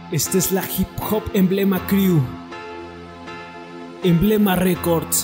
Esta es la Hip Hop Emblema Crew, Emblema Records.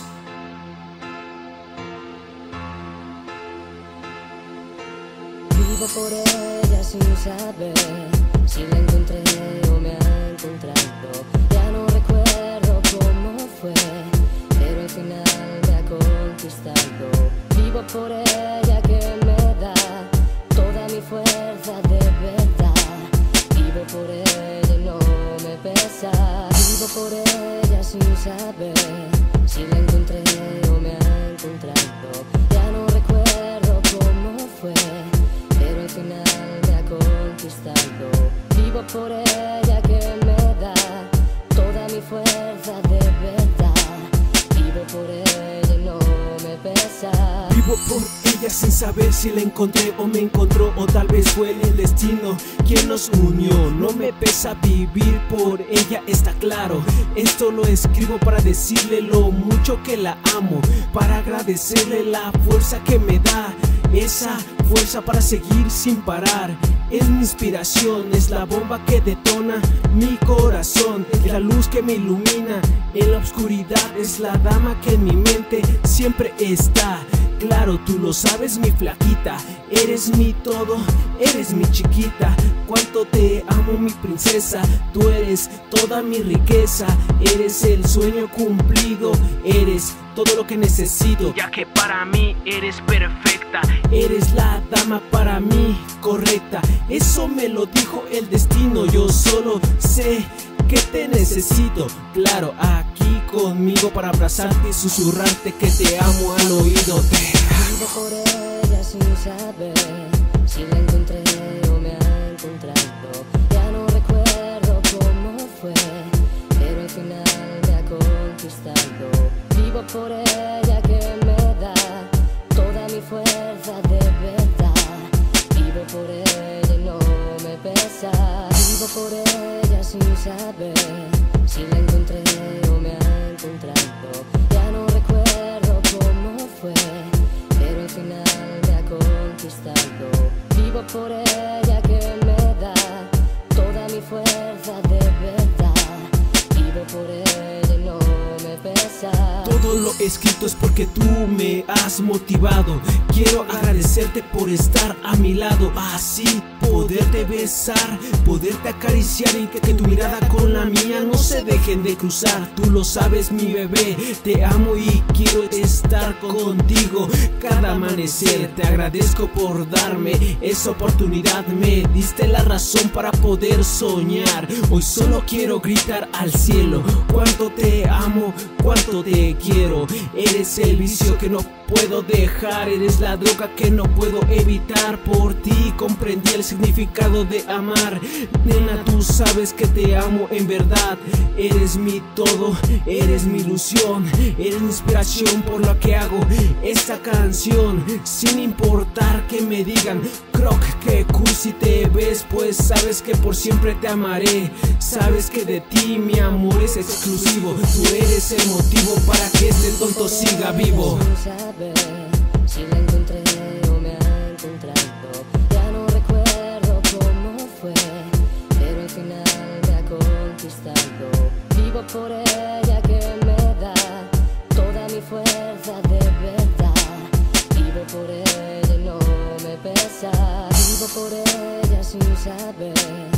Vivo por ella sin saber si la encontré o me ha encontrado. Ya no recuerdo cómo fue, pero al final me ha conquistado. Vivo por ella que me da toda mi fuerza de verdad. Vivo por ella y no me pesa. Vivo por ella sin saber si la encontré o me ha encontrado. Ya no recuerdo cómo fue, pero al final me ha conquistado. Vivo por ella que me da toda mi fuerza de verdad. Vivo por ella y no me pesa. Vivo por ella sin saber si la encontré o me encontró, o tal vez fue el destino quien nos unió. No me pesa vivir por ella, está claro. Esto lo escribo para decirle lo mucho que la amo, para agradecerle la fuerza que me da, esa fuerza para seguir sin parar. Es mi inspiración, es la bomba que detona mi corazón, es la luz que me ilumina en la oscuridad, es la dama que en mi mente siempre está. Claro, tú lo sabes, mi flaquita, eres mi todo, eres mi chiquita. Cuánto te amo, mi princesa, tú eres toda mi riqueza. Eres el sueño cumplido, eres todo lo que necesito, ya que para mí eres perfecta. Eres la dama para mí correcta, eso me lo dijo el destino. Yo solo sé que te necesito, claro, aquí conmigo para abrazarte y susurrarte que te amo al oído. Vivo por ella sin saber si la encontré o me ha encontrado. Ya no recuerdo cómo fue, pero al final me ha conquistado. Vivo por ella que me da toda mi fuerza de verdad. Vivo por ella y no me pesa. Vivo por ella sin saber si la encontré o me ha encontrado. Ya no recuerdo cómo fue, pero al final me ha conquistado. Vivo por ella que me da toda mi fuerza de verdad. Vivo por ella y no me pesa. Todo lo escrito es porque tú me has motivado. Quiero agradecerte por estar a mi lado, así poderte besar, poderte acariciar y que tu mirada con la mía no se dejen de cruzar. Tú lo sabes, mi bebé, te amo y quiero estar contigo cada amanecer. Te agradezco por darme esa oportunidad, me diste la razón para poder soñar. Hoy solo quiero gritar al cielo cuánto te amo, cuánto te quiero. Eres el vicio que no puedo dejar, eres la droga que no puedo evitar. Por ti comprendí el significado de amar. Nena, tú sabes que te amo en verdad. Eres mi todo, eres mi ilusión, eres mi inspiración por lo que hago esta canción. Sin importar que me digan croc, que cursi te ves, pues sabes que por siempre te amaré. Sabes que de ti mi amor es exclusivo. Tú eres el motivo para que este tonto siga vivo. Sin saber si la encontré o me ha encontrado. Ya no recuerdo cómo fue, pero al final me ha conquistado. Vivo por ella que me da toda mi fuerza de verdad. Vivo por ella y no me pesa. Vivo por ella sin saber